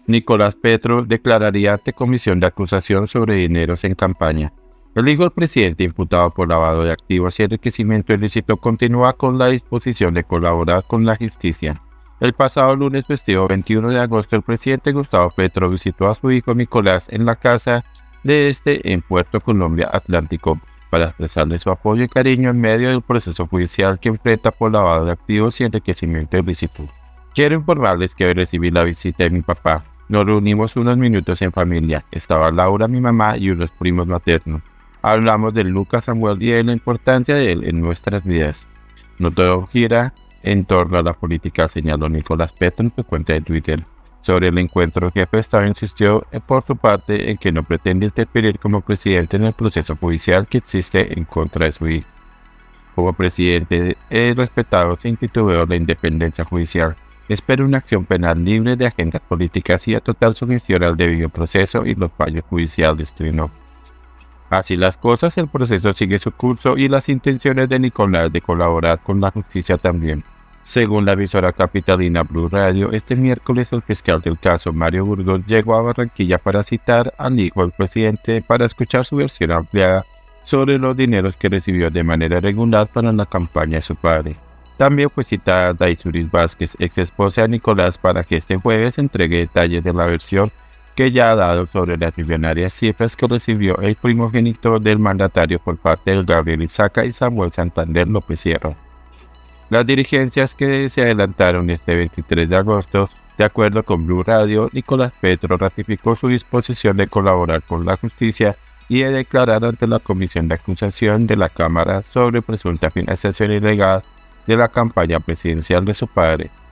Nicolás Petro declararía ante comisión de acusación sobre dineros en campaña. El hijo del presidente, imputado por lavado de activos y enriquecimiento ilícito, continúa con la disposición de colaborar con la justicia. El pasado lunes festivo 21 de agosto, el presidente Gustavo Petro visitó a su hijo Nicolás en la casa de este en Puerto Colombia Atlántico para expresarle su apoyo y cariño en medio del proceso judicial que enfrenta por lavado de activos y enriquecimiento ilícito. Quiero informarles que hoy recibí la visita de mi papá. Nos reunimos unos minutos en familia. Estaba Laura, mi mamá, y unos primos maternos. Hablamos de Lucas Samuel y de la importancia de él en nuestras vidas. No todo gira en torno a la política, señaló Nicolás Petro en su cuenta de Twitter. Sobre el encuentro, el jefe de Estado insistió por su parte en que no pretende interferir como presidente en el proceso judicial que existe en contra de su hijo. Como presidente, he respetado sin titubeo la independencia judicial. Espero una acción penal libre de agendas políticas y a total sumisión al debido proceso y los fallos judiciales, trinó. Así las cosas, el proceso sigue su curso y las intenciones de Nicolás de colaborar con la justicia también. Según la emisora capitalina Blue Radio, este miércoles el fiscal del caso, Mario Burgos, llegó a Barranquilla para citar al hijo del presidente para escuchar su versión ampliada sobre los dineros que recibió de manera regular para la campaña de su padre. También fue citada Daisuris Vázquez, ex esposa de Nicolás, para que este jueves entregue detalles de la versión que ya ha dado sobre las millonarias cifras que recibió el primogénito del mandatario por parte de Gabriel Isaca y Samuel Santander López Sierra. Las dirigencias que se adelantaron este 23 de agosto, de acuerdo con Blue Radio, Nicolás Petro ratificó su disposición de colaborar con la justicia y de declarar ante la comisión de acusación de la Cámara sobre presunta financiación ilegal de la campaña presidencial de su padre.